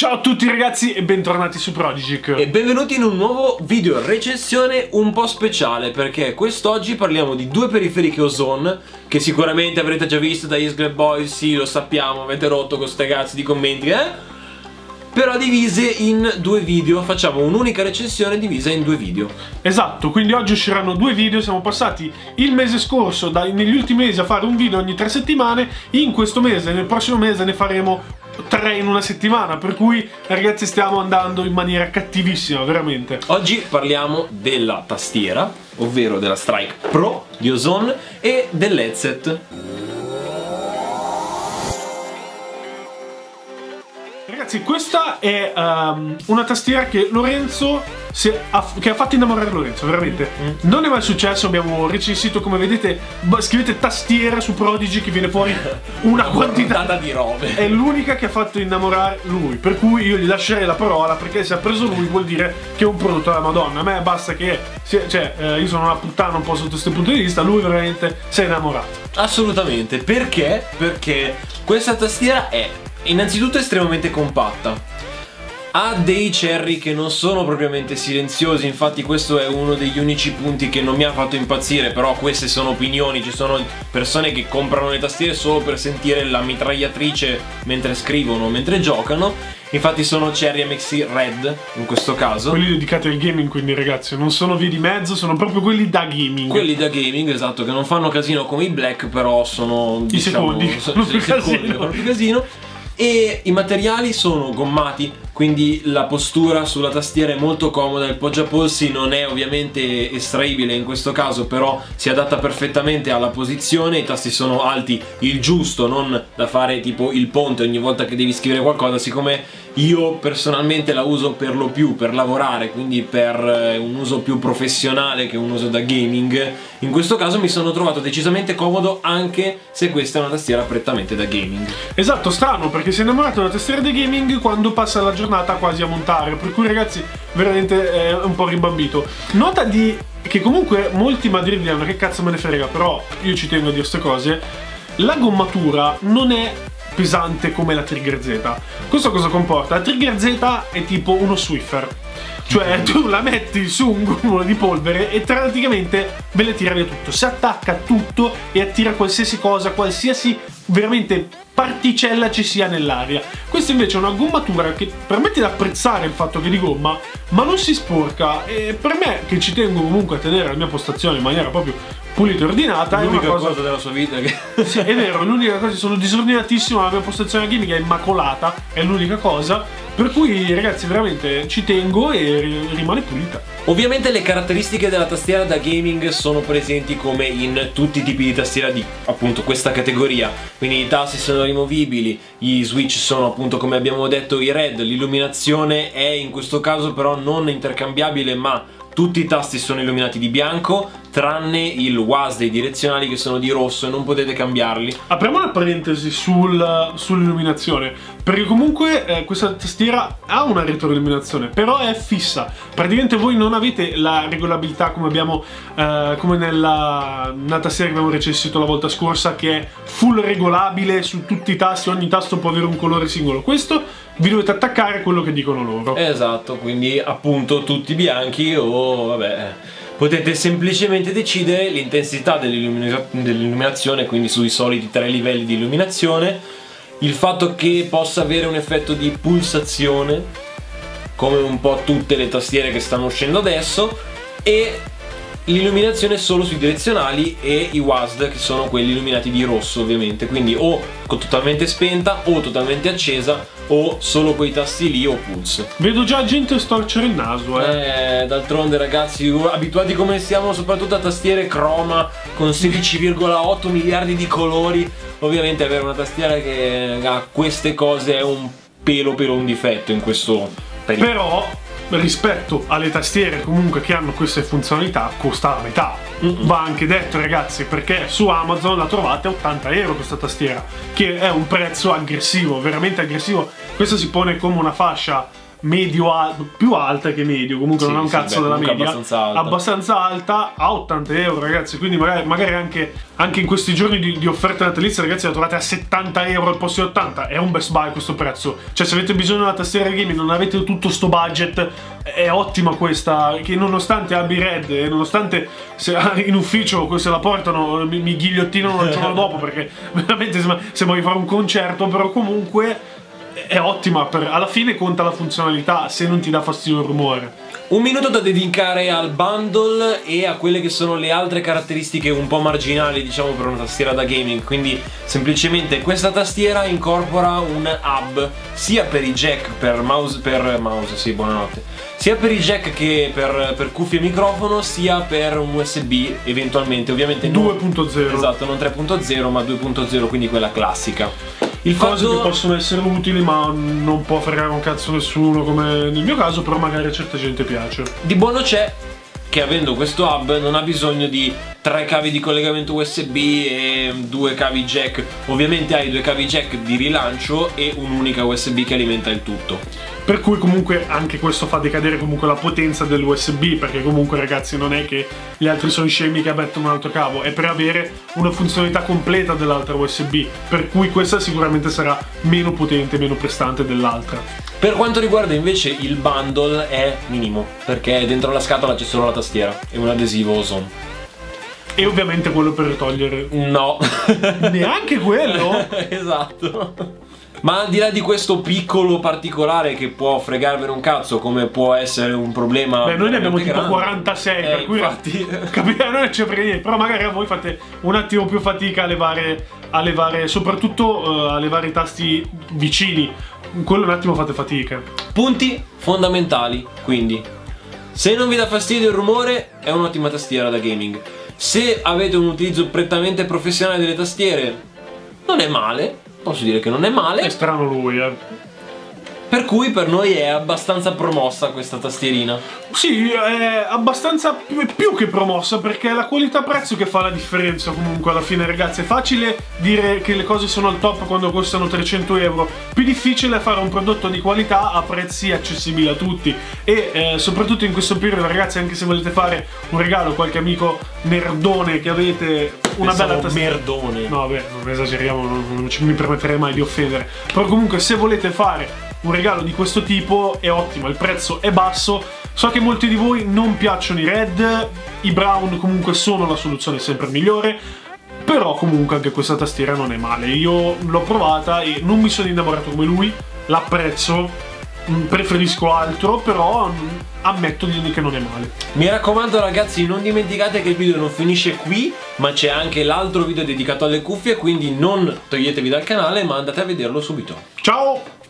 Ciao a tutti ragazzi e bentornati su Prodigic. E benvenuti in un nuovo video recensione un po' speciale, perché quest'oggi parliamo di due periferiche Ozone che sicuramente avrete già visto da Isgleb Boys, sì lo sappiamo, avete rotto con ste cazzo di commenti, però divise in due video, facciamo un'unica recensione divisa in due video. Esatto, quindi oggi usciranno due video, siamo passati il mese scorso, negli ultimi mesi a fare un video ogni 3 settimane, in questo mese, nel prossimo mese ne faremo 3 in una settimana, per cui ragazzi stiamo andando in maniera cattivissima, veramente. Oggi parliamo della tastiera, ovvero della Strike Pro di Ozone e dell'headset. Ragazzi, questa è una tastiera che Lorenzo che ha fatto innamorare Lorenzo, veramente. Non è mai successo, abbiamo recensito, come vedete, scrivete tastiera su Prodigy che viene fuori una quantità di robe. È l'unica che ha fatto innamorare lui, per cui io gli lascerei la parola, perché se ha preso lui vuol dire che è un prodotto della Madonna. A me basta che, io sono una puttana un po' sotto questo punto di vista, lui veramente si è innamorato. Assolutamente, perché? Perché questa tastiera è innanzitutto estremamente compatta, ha dei cerri che non sono propriamente silenziosi, infatti questo è uno degli unici punti che non mi ha fatto impazzire, però queste sono opinioni, ci sono persone che comprano le tastiere solo per sentire la mitragliatrice mentre scrivono, mentre giocano. Infatti sono Cherry MXC Red in questo caso. Quelli dedicati al gaming, quindi ragazzi, non sono vie di mezzo, sono proprio quelli da gaming. Quelli da gaming, esatto, che non fanno casino come i black, però sono, i secondi, fanno più casino. E i materiali sono gommati, quindi la postura sulla tastiera è molto comoda, il poggiapolsi non è ovviamente estraibile in questo caso, però si adatta perfettamente alla posizione, i tasti sono alti il giusto, non da fare tipo il ponte ogni volta che devi scrivere qualcosa, siccome io personalmente la uso per lo più per lavorare, quindi per un uso più professionale che un uso da gaming. In questo caso mi sono trovato decisamente comodo, anche se questa è una tastiera prettamente da gaming. Esatto, strano, perché si è innamorato della tastiera da gaming quando passa la giornata quasi a montare, per cui ragazzi veramente è un po' rimbambito. Nota che comunque molti madridiani, che cazzo me ne frega, però io ci tengo a dire queste cose, la gommatura non è pesante come la Trigger Z. Questo cosa comporta? La Trigger Z è tipo uno Swiffer, cioè tu la metti su un gommo di polvere e praticamente ve le tira via tutto, si attacca a tutto e attira qualsiasi cosa, qualsiasi veramente particella ci sia nell'aria. Questa invece è una gommatura che permette di apprezzare il fatto che è di gomma, ma non si sporca, e per me, che ci tengo comunque a tenere la mia postazione in maniera proprio pulita e ordinata, è l'unica cosa della sua vita che... Sì, è vero, l'unica cosa, sono disordinatissimo, la mia postazione gaming è immacolata, è l'unica cosa, per cui ragazzi veramente ci tengo e rimane pulita. Ovviamente le caratteristiche della tastiera da gaming sono presenti come in tutti i tipi di tastiera di appunto questa categoria, quindi i tasti sono rimovibili, gli switch sono appunto, come abbiamo detto, i red, l'illuminazione è in questo caso però non intercambiabile, ma tutti i tasti sono illuminati di bianco, tranne il WASD dei direzionali che sono di rosso e non potete cambiarli. Apriamo una parentesi sull'illuminazione, perché comunque questa tastiera ha una retroilluminazione, però è fissa. Praticamente voi non avete la regolabilità come abbiamo come nella tastiera che abbiamo recensito la volta scorsa, che è full regolabile su tutti i tasti, ogni tasto può avere un colore singolo. Questo vi dovete attaccare a quello che dicono loro. Esatto, quindi appunto tutti bianchi o vabbè, potete semplicemente decidere l'intensità dell'illuminazione, quindi sui soliti 3 livelli di illuminazione, il fatto che possa avere un effetto di pulsazione come un po' tutte le tastiere che stanno uscendo adesso, e l'illuminazione solo sui direzionali e i WASD che sono quelli illuminati di rosso ovviamente, quindi o totalmente spenta o totalmente accesa o solo quei tasti lì o pulse. Vedo già gente storcere il naso, d'altronde ragazzi, abituati come siamo soprattutto a tastiere croma con 16,8 miliardi di colori, ovviamente avere una tastiera che ha queste cose è un pelo un difetto in questo periodo. Però rispetto alle tastiere comunque che hanno queste funzionalità costa la metà. Va anche detto ragazzi, perché su Amazon la trovate a 80 euro questa tastiera, che è un prezzo aggressivo, veramente aggressivo. Questa si pone come una fascia più alta che medio, comunque non è un cazzo della media, abbastanza alta, a 80 euro, ragazzi. Quindi magari anche in questi giorni di offerte natalizie, ragazzi, la trovate a 70 euro al posto di 80. È un Best Buy questo prezzo. Cioè, se avete bisogno di una tastiera di gaming, non avete tutto sto budget, è ottima questa, che nonostante abbia i Red e nonostante in ufficio se la portano mi ghigliottinano il giorno dopo, perché veramente sembra di fare un concerto, però comunque è ottima. Alla fine conta la funzionalità, se non ti dà fastidio il rumore. Un minuto da dedicare al bundle e a quelle che sono le altre caratteristiche un po' marginali, diciamo, per una tastiera da gaming. Quindi semplicemente questa tastiera incorpora un hub sia per i jack per mouse, sì, buonanotte, sia per i jack che per cuffie e microfono, sia per un USB eventualmente, ovviamente 2.0. Esatto, non 3.0 ma 2.0, quindi quella classica. Cose che possono essere utili, ma non può fregare un cazzo nessuno, come nel mio caso, però magari a certa gente piace. Di buono c'è che, avendo questo hub, non ha bisogno di 3 cavi di collegamento USB e 2 cavi jack. Ovviamente hai 2 cavi jack di rilancio e un'unica USB che alimenta il tutto. Per cui comunque anche questo fa decadere comunque la potenza dell'USB, perché comunque, ragazzi, non è che gli altri sono scemi che mettono un altro cavo, è per avere una funzionalità completa dell'altra USB, per cui questa sicuramente sarà meno potente, meno prestante dell'altra. Per quanto riguarda invece il bundle, è minimo, perché dentro la scatola c'è solo la tastiera e un adesivo Ozone. E ovviamente quello per togliere... No. Neanche quello? Esatto. Ma al di là di questo piccolo particolare che può fregarvene un cazzo, come può essere un problema... Beh, noi ne abbiamo tipo 46, per cui infatti... capire, noi non ci frega niente, però magari a voi fate un attimo più fatica a levare soprattutto a levare i tasti vicini. Quello un attimo fate fatica. Punti fondamentali, quindi: se non vi dà fastidio il rumore, è un'ottima tastiera da gaming. Se avete un utilizzo prettamente professionale delle tastiere, non è male. Posso dire che non è male. È strano lui, Per cui per noi è abbastanza promossa questa tastierina. Sì, è abbastanza più che promossa, perché è la qualità prezzo che fa la differenza comunque alla fine, ragazzi. È facile dire che le cose sono al top quando costano 300 euro, più difficile è fare un prodotto di qualità a prezzi accessibili a tutti. E soprattutto in questo periodo, ragazzi, anche se volete fare un regalo a qualche amico nerdone che avete una bella tastiera... Merdone. No, beh, non esageriamo, non mi permetterei mai di offendere. Però comunque, se volete fare un regalo di questo tipo, è ottimo, il prezzo è basso. So che molti di voi non piacciono i red, i brown comunque sono la soluzione sempre migliore, però comunque anche questa tastiera non è male. Io l'ho provata e non mi sono innamorato come lui, l'apprezzo, preferisco altro, però ammetto che non è male. Mi raccomando, ragazzi, non dimenticate che il video non finisce qui, ma c'è anche l'altro video dedicato alle cuffie, quindi non toglietevi dal canale, ma andate a vederlo subito. Ciao!